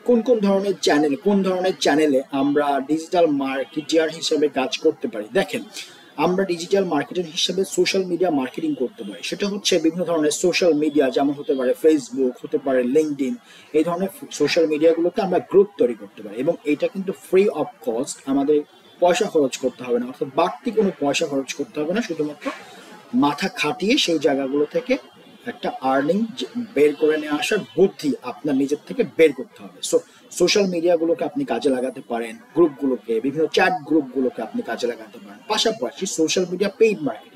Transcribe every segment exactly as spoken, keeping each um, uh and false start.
কোন কোন ধরনের চ্যানেল কোন ধরনের চ্যানেলে আমরা ডিজিটাল মার্কেটিয়ার হিসেবে কাজ করতে পারি। দেখেন, আমরা ডিজিটাল মার্কেটিং হিসেবে সোশ্যাল মিডিয়া মার্কেটিং করতে পারি। সেটা হচ্ছে বিভিন্ন ধরনের সোশ্যাল মিডিয়া, যেমন হতে পারে ফেসবুক, হতে পারে লিঙ্কডইন, এই ধরনের সোশ্যাল মিডিয়াগুলোতে আমরা গ্রুপ তৈরি করতে পারি এবং এটা কিন্তু ফ্রি অফ কস্ট, আমাদের পয়সা খরচ করতে হবে না, অর্থাৎ বাড়তি কোনো পয়সা খরচ করতে হবে না, শুধুমাত্র মাথা খাটিয়ে সেই জায়গাগুলো থেকে একটা আর্নিং বের করে নিয়ে আসার বুদ্ধি আপনার নিজের থেকে বের করতে হবে। সো সোশ্যাল মিডিয়াগুলোকে আপনি কাজে লাগাতে পারেন, গ্রুপগুলোকে, বিভিন্ন চ্যাট গ্রুপগুলোকে আপনি কাজে লাগাতে পারেন। পাশাপাশি সোশ্যাল মিডিয়া পেইড মার্কেটিং,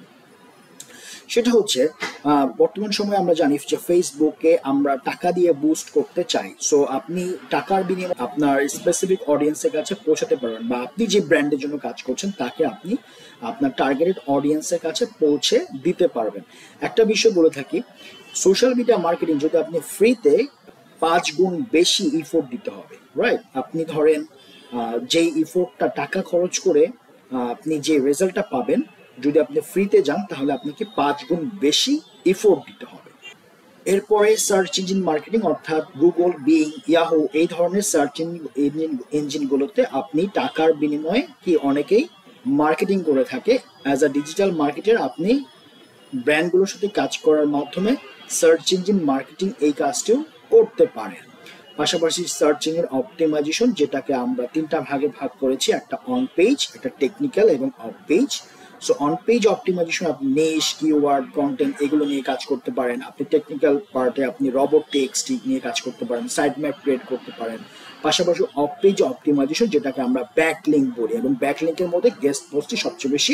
সেটা হচ্ছে বর্তমান সময়ে আমরা জানি যে ফেসবুকে আমরা টাকা দিয়ে বুস্ট করতে চাই। সো আপনি টাকার বিনিময়ে আপনার স্পেসিফিক অডিয়েন্সের কাছে পৌঁছাতে পারবেন, বা আপনি যে ব্র্যান্ডের জন্য কাজ করছেন তাকে আপনি আপনার টার্গেটেড অডিয়েন্সের কাছে পৌঁছে দিতে পারবেন। একটা বিষয় বলে থাকি, সোশ্যাল মিডিয়া মার্কেটিং যদি আপনি ফ্রিতে পাঁচ গুণ বেশি ইফোর্ট দিতে হবে, রাইট? আপনি ধরেন যেই ইফোর্টটা টাকা খরচ করে আপনি যে রেজাল্টটা পাবেন, যদি আপনি ফ্রিতে যান তাহলে আপনাকে পাঁচ গুণ বেশি ইফোর্ট দিতে হবে। এরপরে সার্চ ইঞ্জিন মার্কেটিং, অর্থাৎ গুগল, বিং, ইয়াহু এই ধরনের সার্চ ইঞ্জিন ইঞ্জিনগুলোতে আপনি টাকার বিনিময়ে কি অনেকেই মার্কেটিং করে থাকে। অ্যাজ আ ডিজিটাল মার্কেটার আপনি ব্র্যান্ডগুলোর সাথে কাজ করার মাধ্যমে সার্চ ইঞ্জিন মার্কেটিং এই কাজটিও করতে পারেন। পাশাপাশি সার্চ ইঞ্জিন অপটিমাইজেশন, যেটাকে আমরা তিনটা ভাগে ভাগ করেছি, একটা অন পেজ, একটা টেকনিক্যাল এবং off page. So on page optimisation আপনি নিশ, কিওয়ার্ড, কন্টেন্ট এগুলো নিয়ে কাজ করতে পারেন। আপনি টেকনিক্যাল পার্টে আপনি রবট টেক্সট নিয়ে কাজ করতে পারেন, সাইট ম্যাপ ক্রিয়েট করতে পারেন। পাশাপাশি অফ পেজ অপটিমাইজেশন, যেটাকে আমরা ব্যাক লিঙ্ক বলি, এবং ব্যাক লিঙ্কের মধ্যে গেস্ট পোস্টই সবচেয়ে বেশি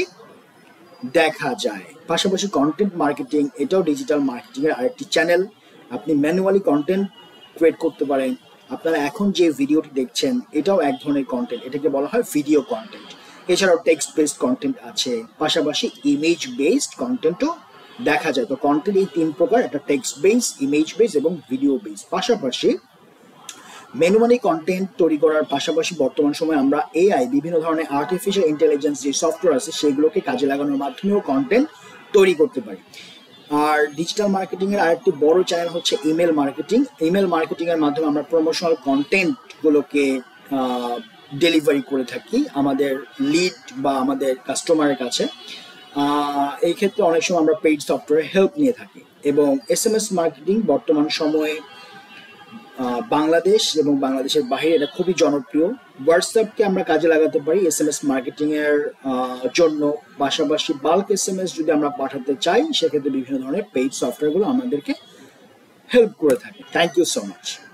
দেখা যায়। পাশাপাশি কন্টেন্ট মার্কেটিং, এটাও ডিজিটাল মার্কেটিং এর আরেকটি চ্যানেল। আপনি ম্যানুয়ালি কন্টেন্ট ক্রিয়েট করতে পারেন। আপনারা এখন যে ভিডিওটি দেখছেন এটাও এক ধরনের কন্টেন্ট, এটাকে বলা হয় ভিডিও কন্টেন্ট। এছাড়াও টেক্সট বেসড কন্টেন্ট আছে, পাশাপাশি ইমেজ বেসড কন্টেন্টও দেখা যায়। তো কন্টেন্ট এই তিন প্রকার, একটা টেক্সট বেস, ইমেজ বেস এবং ভিডিও বেস। পাশাপাশি ম্যানুয়ালি কন্টেন্ট তৈরি করার পাশাপাশি বর্তমান সময়ে আমরা এআই, বিভিন্ন ধরনের আর্টিফিশিয়াল ইন্টেলিজেন্স যে সফটওয়্যার আছে সেগুলোকে কাজে লাগানোর মাধ্যমেও কন্টেন্ট তৈরি করতে পারি। আর ডিজিটাল মার্কেটিং এর আরেকটি বড় চ্যানেল হচ্ছে ইমেল মার্কেটিং। ইমেল মার্কেটিং এর মাধ্যমে আমরা প্রমোশনাল কন্টেন্ট গুলোকে ডেলিভারি করে থাকি আমাদের লিড বা আমাদের কাস্টমারের কাছে। এই ক্ষেত্রে অনেক সময় আমরা পেইড সফটওয়্যার হেল্প নিয়ে থাকি। এবং এস এম এস মার্কেটিং বর্তমান সময়ে বাংলাদেশ এবং বাংলাদেশের বাইরে এটা খুবই জনপ্রিয়। হোয়াটসঅ্যাপকে আমরা কাজে লাগাতে পারি এস এম এস মার্কেটিং এর জন্য। পাশাপাশি বাল্ক এস এম এস যদি আমরা পাঠাতে চাই সেক্ষেত্রে বিভিন্ন ধরনের পেইড সফটওয়্যারগুলো আমাদেরকে হেল্প করে থাকে। Thank you so much.